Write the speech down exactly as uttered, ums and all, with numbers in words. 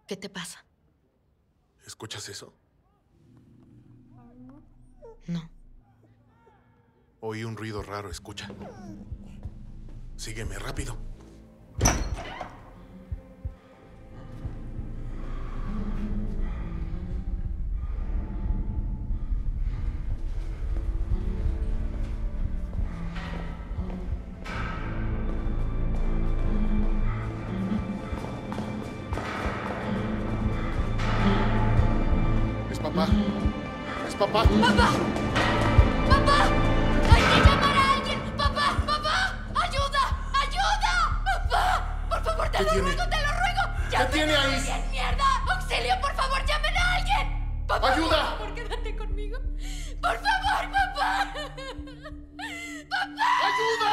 ¿Qué te pasa? ¿Escuchas eso? No. Oí un ruido raro, escucha. Sígueme, rápido. Es papá. Es papá. ¡Papá! ¡Papá! ¡Hay que llamar a alguien! ¡Papá! ¡Papá! ¡Ayuda! ¡Ayuda! ¡Papá! ¡Por favor, te ¿Qué lo tiene? ruego, te lo ruego! ¡Llamen tiene a ahí? alguien, mierda! ¡Auxilio, por favor, llamen a alguien! ¡Papá! ¡Ayuda! Por favor, quédate conmigo. ¡Por favor, papá! ¡Papá! ¡Ayuda!